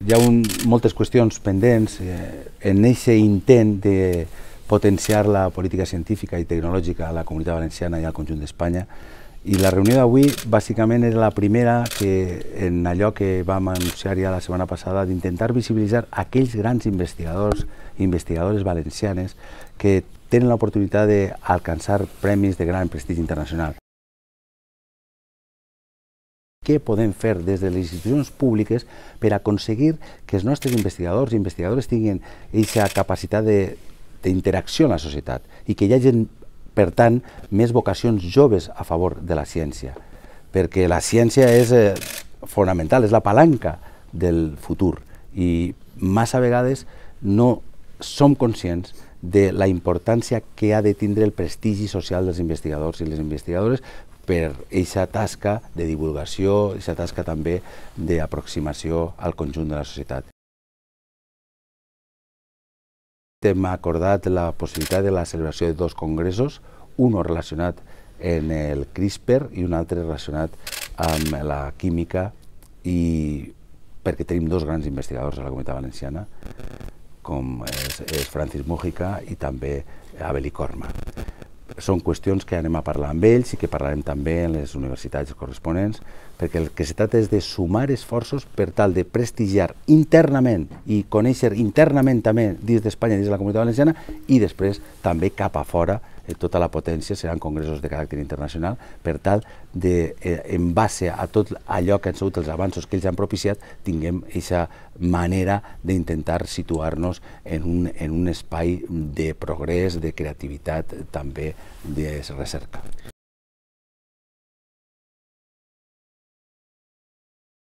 Hi ha moltes qüestions pendents en aquest intent de potenciar la política científica i tecnològica a la Comunitat Valenciana i al conjunt d'Espanya. I la reunió d'avui bàsicament era la primera en allò que vam anunciar ja la setmana passada, d'intentar visibilitzar aquells grans investigadors i investigadores valencianes que tenen l'oportunitat d'alcançar premis de gran prestigi internacional. Què podem fer des de les institucions públiques per aconseguir que els nostres investigadors i investigadores tinguin aquesta capacitat d'interacció en la societat i que hi hagi, per tant, més vocacions joves a favor de la ciència? Perquè la ciència és fonamental, és la palanca del futur i massa vegades no som conscients de la importància que ha de tindre el prestigi social dels investigadors i les investigadores per aquesta tasca de divulgació, aquesta tasca també d'aproximació al conjunt de la societat. Hem acordat la possibilitat de la celebració de dos congressos, un relacionat amb el CRISPR i un altre relacionat amb la química, i perquè tenim dos grans investigadors a la Comunitat Valenciana, com és Francis Mújica i també Abel Corma. Són qüestions que anem a parlar amb ells i que parlarem també en les universitats corresponents, perquè el que se tracta és de sumar esforços per tal de prestigiar internament i conèixer internament també dins d'Espanya, dins de la Comunitat Valenciana, i després també cap a fora, tota la potència, seran congressos de caràcter internacional, per tal de, en base a tot allò que han sigut els avanços que ells han propiciat, tinguem aquesta manera d'intentar situar-nos en un espai de progrés, de creativitat, també de recerca.